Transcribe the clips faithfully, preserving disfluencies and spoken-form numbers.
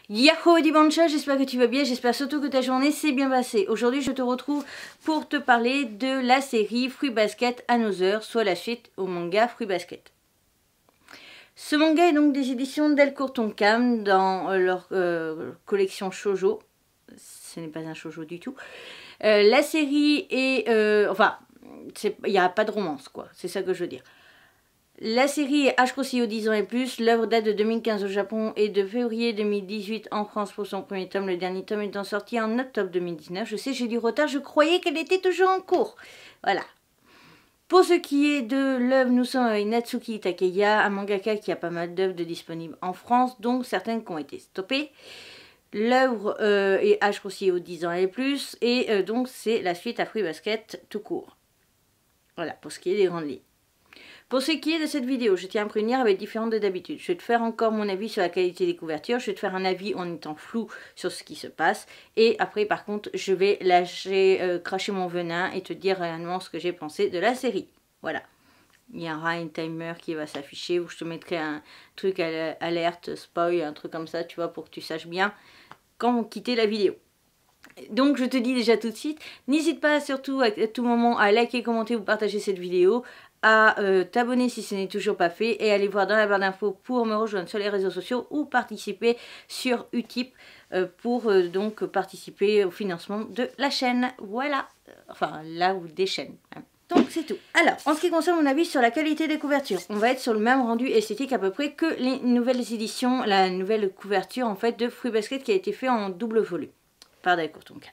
Yahoo Dimanche, j'espère que tu vas bien, j'espère surtout que ta journée s'est bien passée. Aujourd'hui, je te retrouve pour te parler de la série Fruits Basket Another, soit la suite au manga Fruits Basket. Ce manga est donc des éditions Delcourt Tonkam dans euh, leur euh, collection shoujo. Ce n'est pas un shoujo du tout. Euh, la série est... Euh, enfin, il n'y a pas de romance, quoi. C'est ça que je veux dire. La série est H-Crossio dix ans et plus, l'œuvre date de deux mille quinze au Japon et de février deux mille dix-huit en France pour son premier tome. Le dernier tome étant sorti en octobre deux mille dix-neuf. Je sais, j'ai du retard, je croyais qu'elle était toujours en cours. Voilà. Pour ce qui est de l'œuvre, nous sommes avec Natsuki Takeya, un mangaka qui a pas mal d'œuvres de disponibles en France, donc certaines qui ont été stoppées. L'œuvre euh, est H-Crossio dix ans et plus, et euh, donc c'est la suite à Fruits Basket tout court. Voilà, pour ce qui est des grandes lignes. Pour ce qui est de cette vidéo, je tiens à prévenir avec différente de d'habitude. Je vais te faire encore mon avis sur la qualité des couvertures. Je vais te faire un avis en étant flou sur ce qui se passe. Et après, par contre, je vais lâcher, euh, cracher mon venin et te dire réellement ce que j'ai pensé de la série. Voilà. Il y aura un timer qui va s'afficher où je te mettrai un truc alerte, spoil, un truc comme ça, tu vois, pour que tu saches bien quand quitter la vidéo. Donc je te dis déjà tout de suite, n'hésite pas surtout à, à tout moment à liker, commenter ou partager cette vidéo, à euh, t'abonner si ce n'est toujours pas fait et aller voir dans la barre d'infos pour me rejoindre sur les réseaux sociaux ou participer sur Utip euh, pour euh, donc participer au financement de la chaîne. Voilà, enfin là ou des chaînes. Hein. Donc c'est tout. Alors, en ce qui concerne mon avis sur la qualité des couvertures, on va être sur le même rendu esthétique à peu près que les nouvelles éditions, la nouvelle couverture en fait de Fruits Basket qui a été fait en double volume par Delcourt Tonkam.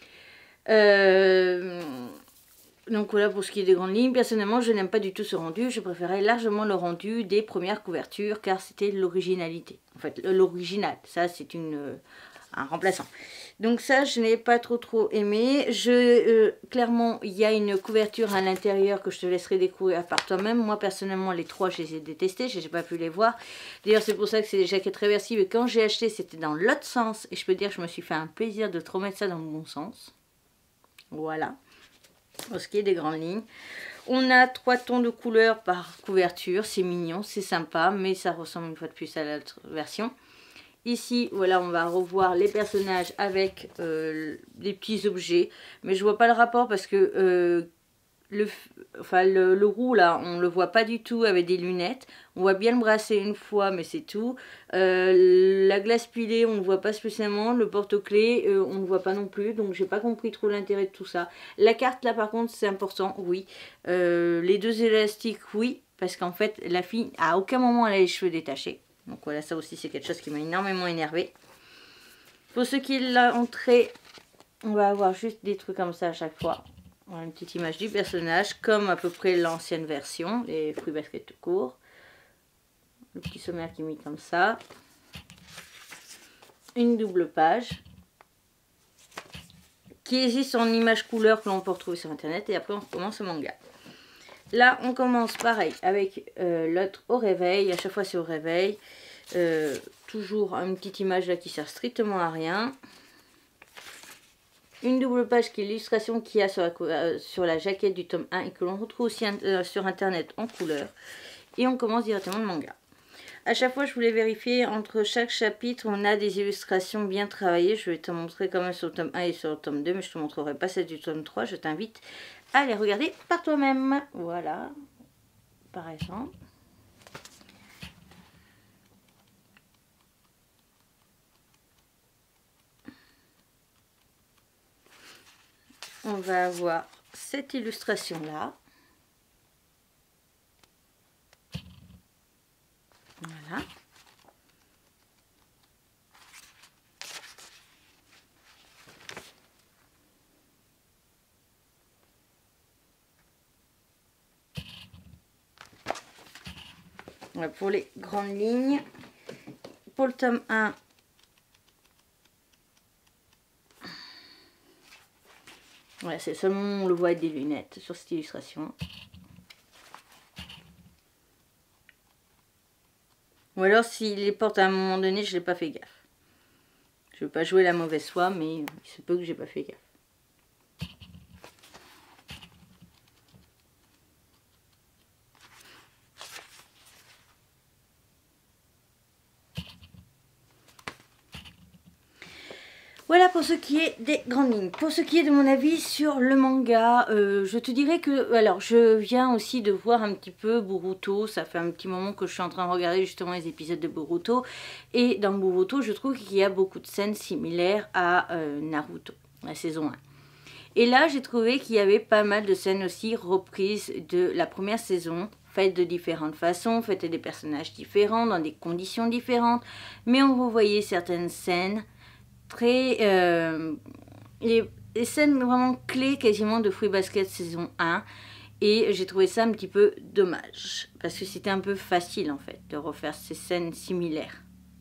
Euh... Donc voilà pour ce qui est des grandes lignes. Personnellement, je n'aime pas du tout ce rendu. Je préférais largement le rendu des premières couvertures car c'était l'originalité. En fait, l'original. Ça, c'est une euh, un remplaçant. Donc ça, je n'ai pas trop trop aimé. Je, euh, clairement, il y a une couverture à l'intérieur que je te laisserai découvrir par toi-même. Moi, personnellement, les trois, je les ai détestés. Je n'ai pas pu les voir. D'ailleurs, c'est pour ça que c'est des jaquettes réversibles. Et quand j'ai acheté, c'était dans l'autre sens. Et je peux dire que je me suis fait un plaisir de te remettre ça dans le bon sens. Voilà. Pour ce qui est des grandes lignes. On a trois tons de couleurs par couverture. C'est mignon, c'est sympa. Mais ça ressemble une fois de plus à l'autre version. Ici, voilà, on va revoir les personnages avec euh, des petits objets. Mais je vois pas le rapport parce que euh, le, enfin, le, le roux, là, on le voit pas du tout avec des lunettes. On voit bien le bracelet une fois, mais c'est tout. Euh, la glace pilée, on ne voit pas spécialement. Le porte-clés, euh, on ne voit pas non plus. Donc, j'ai pas compris trop l'intérêt de tout ça. La carte, là, par contre, c'est important, oui. Euh, les deux élastiques, oui. Parce qu'en fait, la fille, à aucun moment, elle a les cheveux détachés. Donc voilà, ça aussi c'est quelque chose qui m'a énormément énervé. Pour ce qui est de l'entrée, on va avoir juste des trucs comme ça à chaque fois. Voilà, une petite image du personnage, comme à peu près l'ancienne version, les Fruits Basket tout court. Le petit sommaire qui est mis comme ça. Une double page. Qui existe en image couleur que l'on peut retrouver sur internet. Et après on recommence le manga. Là, on commence pareil avec euh, l'autre au réveil. À chaque fois, c'est au réveil. Euh, toujours une petite image là qui sert strictement à rien. Une double page qui est l'illustration qu'il y a sur la, euh, sur la jaquette du tome un et que l'on retrouve aussi euh, sur internet en couleur. Et on commence directement le manga. À chaque fois, je voulais vérifier entre chaque chapitre, on a des illustrations bien travaillées. Je vais te montrer quand même sur le tome un et sur le tome deux, mais je ne te montrerai pas celle du tome trois. Je t'invite à les regarder par toi-même. Voilà, par exemple. On va avoir cette illustration là. Voilà. Voilà pour les grandes lignes. Pour le tome un, voilà, c'est seulement on le voit avec des lunettes sur cette illustration. Ou alors s'il les porte à un moment donné, je n'ai pas fait gaffe. Je ne veux pas jouer la mauvaise foi, mais il se peut que j'ai pas fait gaffe. Voilà pour ce qui est des grandes lignes. Pour ce qui est de mon avis sur le manga, euh, je te dirais que... Alors, je viens aussi de voir un petit peu Boruto. Ça fait un petit moment que je suis en train de regarder justement les épisodes de Boruto. Et dans Boruto, je trouve qu'il y a beaucoup de scènes similaires à euh, Naruto, la saison un. Et là, j'ai trouvé qu'il y avait pas mal de scènes aussi reprises de la première saison, faites de différentes façons, faites des personnages différents, dans des conditions différentes. Mais on revoyait certaines scènes très... Euh, les, les scènes vraiment clés quasiment de Fruits Basket saison un. Et j'ai trouvé ça un petit peu dommage. Parce que c'était un peu facile en fait de refaire ces scènes similaires.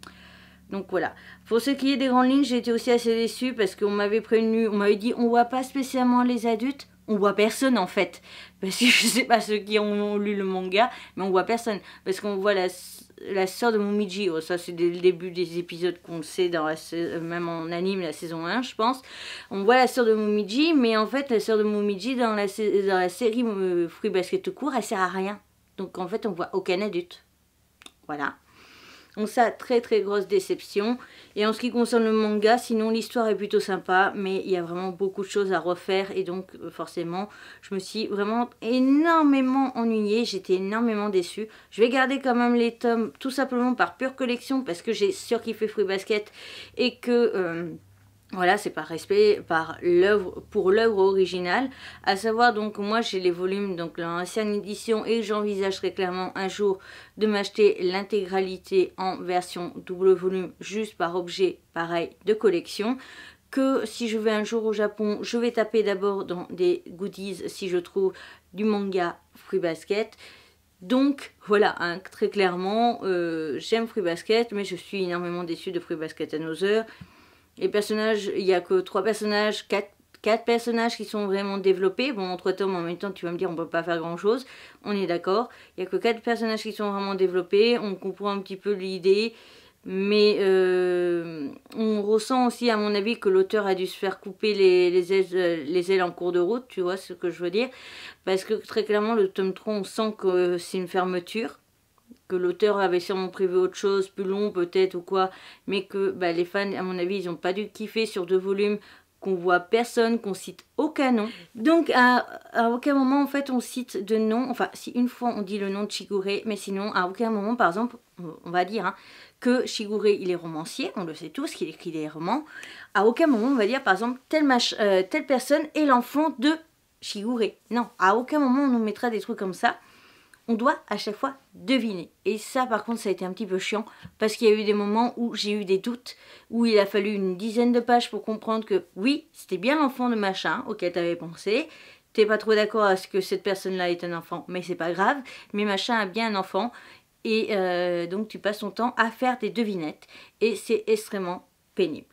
Donc voilà. Pour ce qui est des grandes lignes, j'ai été aussi assez déçue parce qu'on m'avait prévenu, on m'avait dit on voit pas spécialement les adultes. On voit personne en fait. Parce que je sais pas ceux qui ont lu le manga, mais on voit personne. Parce qu'on voit la, la sœur de Momiji. Oh, ça c'est dès le début des épisodes qu'on le sait, dans la, même en anime, la saison un je pense. On voit la sœur de Momiji, mais en fait la sœur de Momiji dans la, dans la série euh, Fruits Basket tout court, elle sert à rien. Donc en fait on voit aucun adulte. Voilà. Donc ça, très très grosse déception. Et en ce qui concerne le manga, sinon l'histoire est plutôt sympa, mais il y a vraiment beaucoup de choses à refaire. Et donc forcément, je me suis vraiment énormément ennuyée, j'étais énormément déçue. Je vais garder quand même les tomes, tout simplement par pure collection, parce que j'ai surkiffé Fruits Basket et que... Euh, Voilà, c'est par respect par l'œuvre pour l'œuvre originale, à savoir donc moi j'ai les volumes donc l'ancienne édition et j'envisagerai clairement un jour de m'acheter l'intégralité en version double volume juste par objet pareil de collection. Que si je vais un jour au Japon, je vais taper d'abord dans des goodies si je trouve du manga Fruits Basket. Donc voilà, hein, très clairement euh, j'aime Fruits Basket mais je suis énormément déçue de Fruits Basket Another. Les personnages, il n'y a que trois personnages, quatre, quatre personnages qui sont vraiment développés. Bon, entre tomes, en même temps, tu vas me dire, on ne peut pas faire grand-chose. On est d'accord. Il n'y a que quatre personnages qui sont vraiment développés. On comprend un petit peu l'idée. Mais euh, on ressent aussi, à mon avis, que l'auteur a dû se faire couper les, les, ailes, les ailes en cours de route. Tu vois ce que je veux dire? Parce que très clairement, le tome trois, on sent que c'est une fermeture. Que l'auteur avait sûrement prévu autre chose, plus long peut-être ou quoi, mais que bah, les fans, à mon avis, ils n'ont pas dû kiffer sur deux volumes, qu'on voit personne, qu'on cite aucun nom. Donc à, à aucun moment en fait on cite de nom, enfin si une fois on dit le nom de Shigure, mais sinon à aucun moment par exemple, on va dire hein, que Shigure il est romancier, on le sait tous qu'il écrit des romans, à aucun moment on va dire par exemple telle, mach euh, telle personne est l'enfant de Shigure. Non, à aucun moment on nous mettra des trucs comme ça. On doit à chaque fois deviner. Et ça, par contre, ça a été un petit peu chiant. Parce qu'il y a eu des moments où j'ai eu des doutes. Où il a fallu une dizaine de pages pour comprendre que, oui, c'était bien l'enfant de machin auquel tu avais pensé. T'es pas trop d'accord à ce que cette personne-là est un enfant. Mais c'est pas grave. Mais machin a bien un enfant. Et euh, donc, tu passes ton temps à faire des devinettes. Et c'est extrêmement pénible.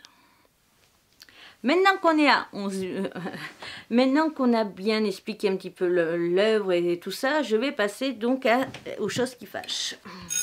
Maintenant qu'on est à onze, euh, maintenant qu'on a bien expliqué un petit peu l'œuvre et tout ça, je vais passer donc à, aux choses qui fâchent.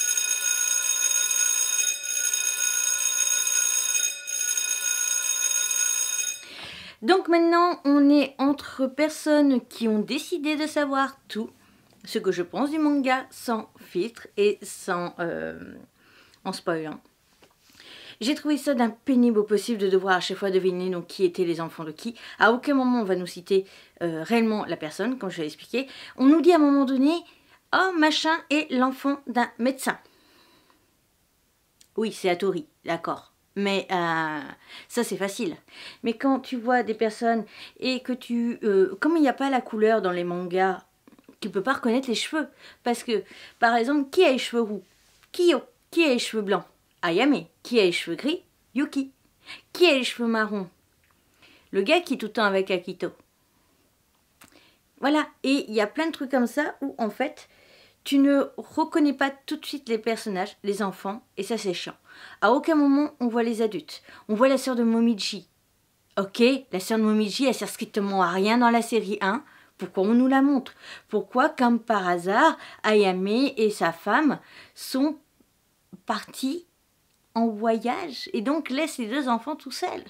Donc maintenant, on est entre personnes qui ont décidé de savoir tout, ce que je pense du manga, sans filtre et sans euh, en spoilant. J'ai trouvé ça d'un pénible au possible de devoir à chaque fois deviner donc, qui étaient les enfants de qui. À aucun moment on va nous citer euh, réellement la personne, comme je l'ai expliqué. On nous dit à un moment donné, oh machin est l'enfant d'un médecin. Oui, c'est Hattori, d'accord. Mais euh, ça c'est facile. Mais quand tu vois des personnes et que tu... Euh, comme il n'y a pas la couleur dans les mangas, tu ne peux pas reconnaître les cheveux. Parce que, par exemple, qui a les cheveux roux? Kyo. Qui a les cheveux blancs? Ayame. Qui a les cheveux gris? Yuki. Qui a les cheveux marrons? Le gars qui est tout le temps avec Akito. Voilà. Et il y a plein de trucs comme ça où, en fait, tu ne reconnais pas tout de suite les personnages, les enfants, et ça c'est chiant. À aucun moment on voit les adultes. On voit la sœur de Momiji. Ok, la sœur de Momiji, elle sert strictement à rien dans la série un. Pourquoi on nous la montre? Pourquoi, comme par hasard, Ayame et sa femme sont partis en voyage et donc laissent les deux enfants tout seuls?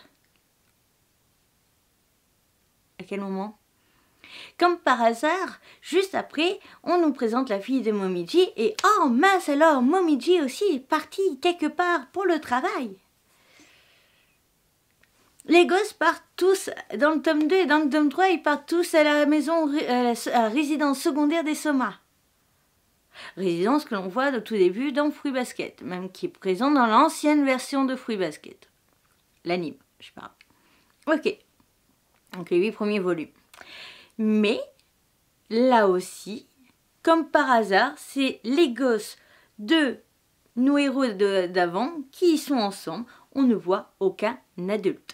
À quel moment? Comme par hasard, juste après, on nous présente la fille de Momiji et oh mince alors, Momiji aussi est partie quelque part pour le travail. les gosses partent tous, dans le tome deux et dans le tome trois, ils partent tous à la maison, à la, à la résidence secondaire des Soma. Résidence que l'on voit au tout début dans Fruits Basket, même qui est présent dans l'ancienne version de Fruits Basket. L'anime, je parle. Ok, donc les huit premiers volumes. Mais, là aussi, comme par hasard, c'est les gosses de nos héros d'avant qui y sont ensemble. On ne voit aucun adulte.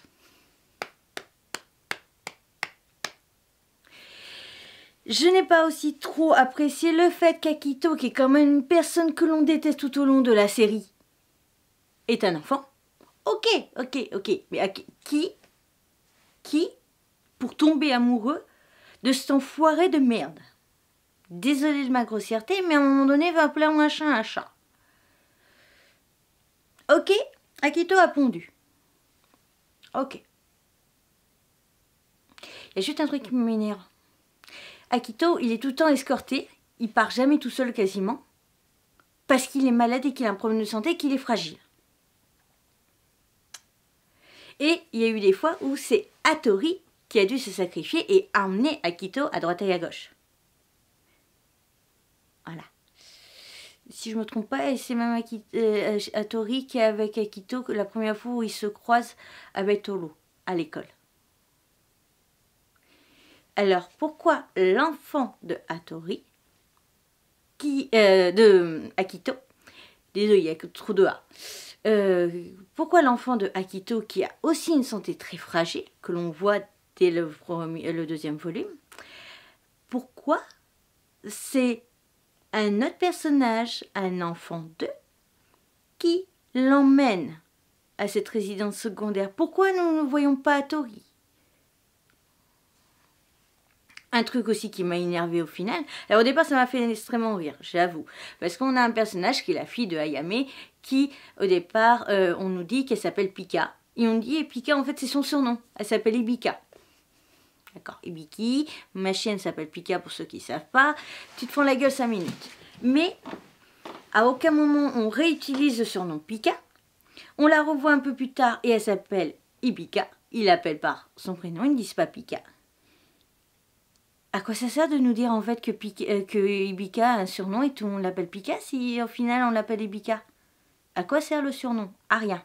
Je n'ai pas aussi trop apprécié le fait qu'Akito, qui est quand même une personne que l'on déteste tout au long de la série, est un enfant. Ok, ok, ok. Mais qui, qui, pour tomber amoureux de cet enfoiré de merde? Désolée de ma grossièreté, mais à un moment donné, va appeler un chat un chat. Ok, Akito a pondu. Ok. Il y a juste un truc qui m'énerve. Akito, il est tout le temps escorté, il part jamais tout seul quasiment, parce qu'il est malade et qu'il a un problème de santé et qu'il est fragile. Et il y a eu des fois où c'est Hattori qui a dû se sacrifier et emmener Akito à droite et à gauche. Voilà. Si je ne me trompe pas, c'est même Akito, euh, Hattori qui est avec Akito la première fois où ils se croisent avec Tolo à l'école. Alors, pourquoi l'enfant de Hattori, qui, euh, de Akito, désolé, il y a que trop de A, euh, pourquoi l'enfant de Akito, qui a aussi une santé très fragile, que l'on voit dès le, premier, le deuxième volume, pourquoi c'est un autre personnage, un enfant d'eux, qui l'emmène à cette résidence secondaire? Pourquoi nous ne voyons pas Hattori? Un truc aussi qui m'a énervé au final. Alors au départ ça m'a fait extrêmement rire, j'avoue. Parce qu'on a un personnage qui est la fille de Ayame qui au départ euh, on nous dit qu'elle s'appelle Pika. Et on dit et Pika en fait c'est son surnom. Elle s'appelle Ibika. D'accord, Ibiki. Ma chienne s'appelle Pika pour ceux qui ne savent pas. Tu te fends la gueule cinq minutes. Mais à aucun moment on réutilise le surnom Pika. On la revoit un peu plus tard et elle s'appelle Ibika. Ils l'appellent par son prénom, ils ne disent pas Pika. À quoi ça sert de nous dire en fait que, Pika, euh, que Ibika a un surnom et tout le monde l'appelle Pika si au final on l'appelle Ibika? À quoi sert le surnom? À rien.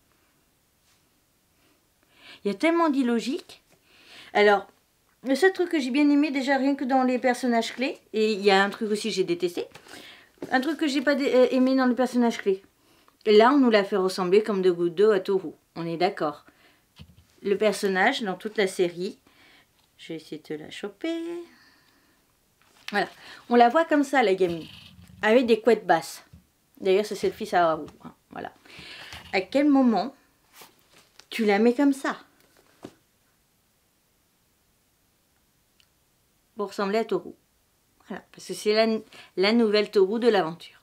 Il y a tellement d'illogique. Alors, le seul truc que j'ai bien aimé déjà rien que dans les personnages clés, et il y a un truc aussi que j'ai détesté, un truc que j'ai pas aimé dans les personnages clés. Et là on nous l'a fait ressembler comme de gouttes d'eau à Toru, on est d'accord. Le personnage dans toute la série, je vais essayer de te la choper. Voilà. On la voit comme ça, la gamine. Avec des couettes basses. D'ailleurs, ça c'est le fils à Haru. Hein. Voilà. À quel moment tu la mets comme ça? Pour ressembler à Toru. Voilà. Parce que c'est la, la nouvelle Toru de l'aventure.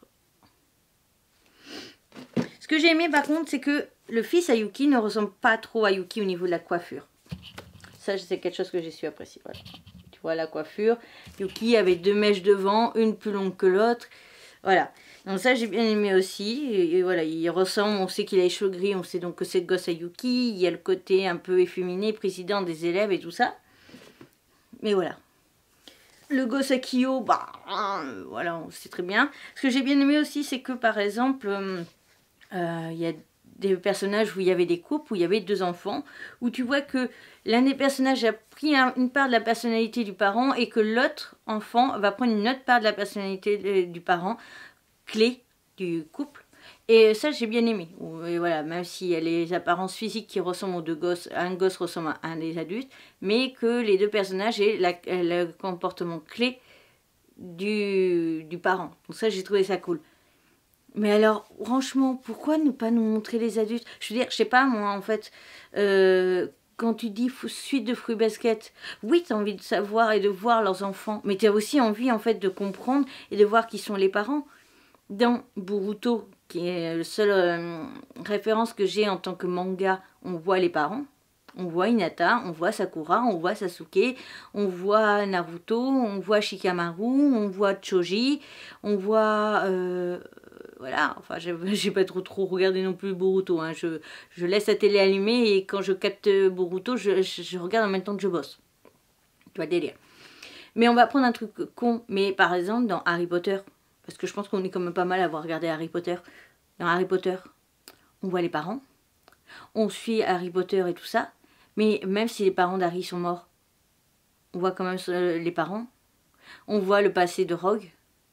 Ce que j'ai aimé par contre, c'est que le fils à Yuki ne ressemble pas trop à Yuki au niveau de la coiffure. Ça, c'est quelque chose que j'ai su apprécier. Voilà. Tu vois la coiffure. Yuki avait deux mèches devant, une plus longue que l'autre. Voilà. Donc ça, j'ai bien aimé aussi. Et, et voilà, il ressemble, on sait qu'il a les cheveux gris, on sait donc que c'est le gosse à Yuki. Il y a le côté un peu efféminé, président des élèves et tout ça. Mais voilà. Le gosse à Kyo, bah, euh, voilà, on sait très bien. Ce que j'ai bien aimé aussi, c'est que par exemple, euh, euh, il y a des personnages où il y avait des couples, où il y avait deux enfants, où tu vois que l'un des personnages a pris un, une part de la personnalité du parent et que l'autre enfant va prendre une autre part de la personnalité de, du parent, clé du couple. Et ça, j'ai bien aimé. Et voilà, même s'il y a les apparences physiques qui ressemblent aux deux gosses, un gosse ressemble à un des adultes, mais que les deux personnages aient la, le comportement clé du, du parent. Donc ça, j'ai trouvé ça cool. Mais alors, franchement, pourquoi ne pas nous montrer les adultes? Je veux dire, je sais pas, moi, en fait, euh, quand tu dis suite de Fruits Basket, oui, tu as envie de savoir et de voir leurs enfants, mais tu as aussi envie, en fait, de comprendre et de voir qui sont les parents. Dans Boruto, qui est la seule euh, référence que j'ai en tant que manga, on voit les parents. On voit Hinata, on voit Sakura, on voit Sasuke, on voit Naruto, on voit Shikamaru, on voit Choji, on voit... Euh, voilà, enfin, j'ai pas trop trop regardé non plus Boruto. Hein. Je, je laisse la télé allumée et quand je capte Boruto, je, je, je regarde en même temps que je bosse. Tu vois, délire. Mais on va prendre un truc con. Mais par exemple, dans Harry Potter, parce que je pense qu'on est quand même pas mal à avoir regardé Harry Potter. Dans Harry Potter, on voit les parents. On suit Harry Potter et tout ça. Mais même si les parents d'Harry sont morts, on voit quand même les parents. On voit le passé de Rogue.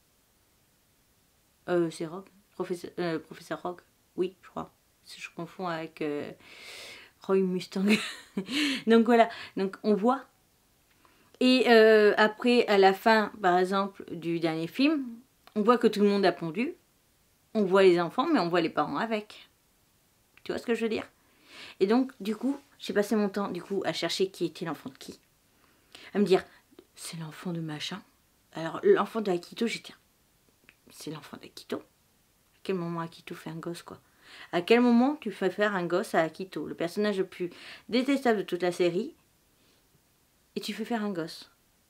Euh, c'est Rogue Professeur, euh, Professeur Rogue. Oui, je crois. Je confonds avec euh, Roy Mustang. Donc voilà. Donc on voit. Et euh, après, à la fin, par exemple, du dernier film, on voit que tout le monde a pondu. On voit les enfants, mais on voit les parents avec. Tu vois ce que je veux dire? Et donc, du coup, j'ai passé mon temps, du coup, à chercher qui était l'enfant de qui. À me dire, c'est l'enfant de machin. Alors, l'enfant de Akito, j'étais... C'est l'enfant d'Akito? À quel moment Akito fait un gosse, quoi? À quel moment tu fais faire un gosse à Akito, le personnage le plus détestable de toute la série, et tu fais faire un gosse?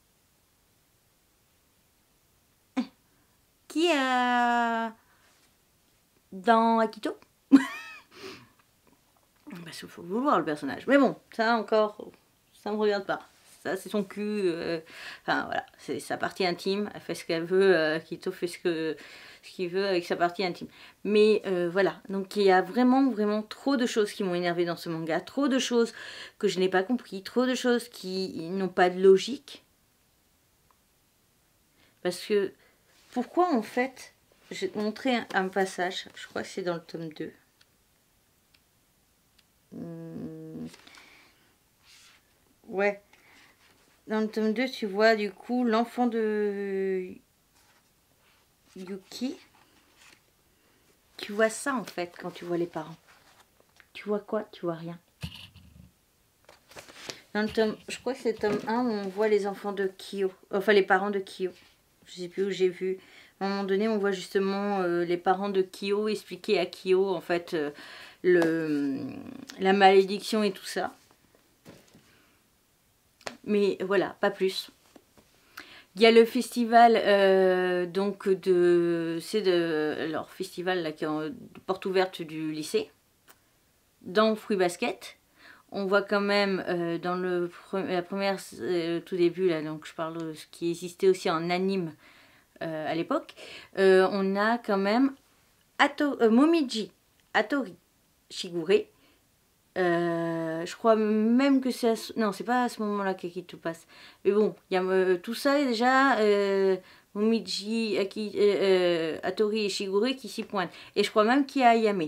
Hein? Qui a... dans Akito? Parce qu'il faut voir le personnage. Mais bon, ça encore, ça me regarde pas. Ça, c'est son cul. Euh, enfin, voilà, c'est sa partie intime. Elle fait ce qu'elle veut. Euh, Akito fait ce que ce qu'il veut avec sa partie intime. Mais euh, voilà, donc il y a vraiment, vraiment trop de choses qui m'ont énervé dans ce manga. Trop de choses que je n'ai pas compris. Trop de choses qui n'ont pas de logique. Parce que, pourquoi en fait, je vais te montrer un, un passage. Je crois que c'est dans le tome deux. Hum, ouais. Dans le tome deux, tu vois du coup l'enfant de Yuki. Tu vois ça en fait quand tu vois les parents. Tu vois quoi? Tu vois rien. Dans le tome, je crois que c'est le tome un où on voit les enfants de Kyo. Enfin les parents de Kyo. Je sais plus où j'ai vu. À un moment donné, on voit justement euh, les parents de Kyo expliquer à Kyo en fait euh, le, la malédiction et tout ça. Mais voilà, pas plus. Il y a le festival euh, donc de... C'est de leur festival là, qui est en porte ouverte du lycée. Dans Fruit Basket. On voit quand même euh, dans le la première euh, tout début là, donc je parle de ce qui existait aussi en anime euh, à l'époque. Euh, on a quand même Ato, euh, Momiji, Hattori Shigure. Euh, je crois même que c'est... Ce... Non, c'est pas à ce moment-là qu'Akito passe. Mais bon, il y a euh, tout ça déjà. Euh, Momiji, Aki, euh, euh, Hattori et Shigure qui s'y pointent. Et je crois même qu'il y a Ayame.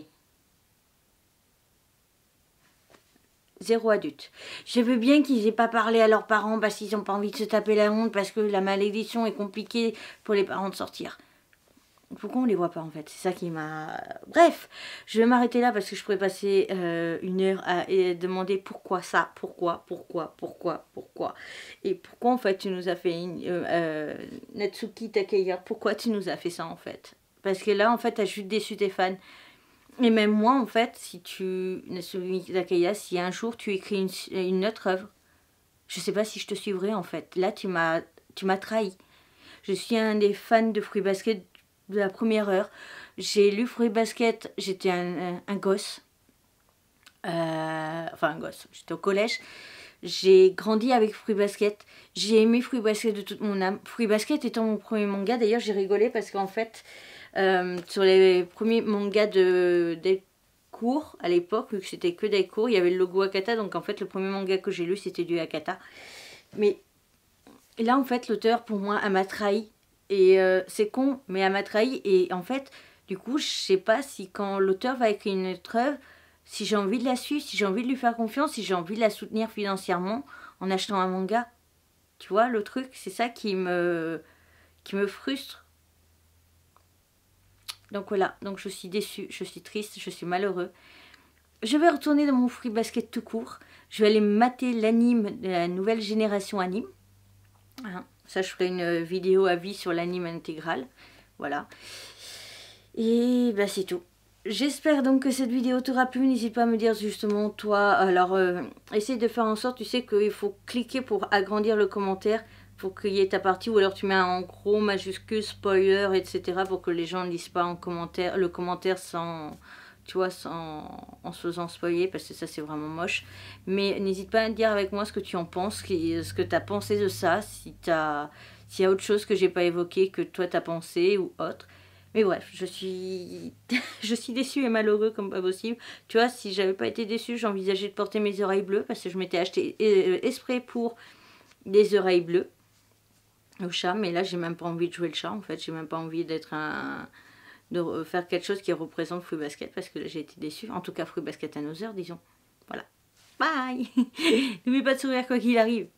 Zéro adulte. Je veux bien qu'ils aient pas parlé à leurs parents parce qu'ils n'ont pas envie de se taper la honte, parce que la malédiction est compliquée pour les parents de sortir. Pourquoi on les voit pas en fait? C'est ça qui m'a... Bref, je vais m'arrêter là parce que je pourrais passer euh, une heure à et demander pourquoi ça, pourquoi, pourquoi, pourquoi, pourquoi. Et pourquoi en fait tu nous as fait une, euh, euh, Natsuki Takeya, pourquoi tu nous as fait ça en fait? Parce que là en fait t'as juste déçu tes fans. Et même moi en fait, si tu... Natsuki Takeya, si un jour tu écris une, une autre œuvre, je sais pas si je te suivrai en fait. Là tu m'as tu m'as trahi. Je suis un des fans de Fruit Basket de la première heure. J'ai lu Fruit Basket, j'étais un, un, un gosse. Euh, enfin un gosse, j'étais au collège. J'ai grandi avec Fruit Basket. J'ai aimé Fruit Basket de toute mon âme. Fruit Basket étant mon premier manga, d'ailleurs j'ai rigolé parce qu'en fait, euh, sur les premiers mangas de, des cours, à l'époque, vu que c'était que des cours, il y avait le logo Akata, donc en fait le premier manga que j'ai lu c'était du Akata. Mais là en fait l'auteur pour moi elle m'a trahi. Et euh, c'est con, mais elle m'a trahi. Et en fait, du coup, je sais pas si quand l'auteur va écrire une autre œuvre, si j'ai envie de la suivre, si j'ai envie de lui faire confiance, si j'ai envie de la soutenir financièrement en achetant un manga. Tu vois, le truc, c'est ça qui me, qui me frustre. Donc voilà, donc je suis déçue, je suis triste, je suis malheureux. Je vais retourner dans mon Fruit Basket tout court. Je vais aller mater l'anime de la nouvelle génération anime. Hein. Ça, je ferai une vidéo à vie sur l'anime intégral. Voilà. Et bah, c'est tout. J'espère donc que cette vidéo t'aura plu. N'hésite pas à me dire justement, toi... Alors, euh, essaye de faire en sorte, tu sais qu'il faut cliquer pour agrandir le commentaire. pour qu'il y ait ta partie, ou alors tu mets en gros majuscule spoiler, et cetera pour que les gens ne lisent pas en commentaire, le commentaire sans, tu vois, sans, en se faisant spoiler, parce que ça c'est vraiment moche. Mais n'hésite pas à me dire avec moi ce que tu en penses, ce que tu as pensé de ça, si tu as, s'il y a autre chose que j'ai pas évoqué, que toi tu as pensé ou autre. Mais bref, je suis je suis déçue et malheureux comme pas possible. Tu vois, si j'avais pas été déçue, j'envisageais de porter mes oreilles bleues, parce que je m'étais acheté euh, exprès pour des oreilles bleues au chat, mais là j'ai même pas envie de jouer le chat en fait, j'ai même pas envie d'être un de faire quelque chose qui représente Fruit Basket, parce que là j'ai été déçue, en tout cas Fruit Basket Another, disons. Voilà, bye. N'oublie pas de sourire quoi qu'il arrive.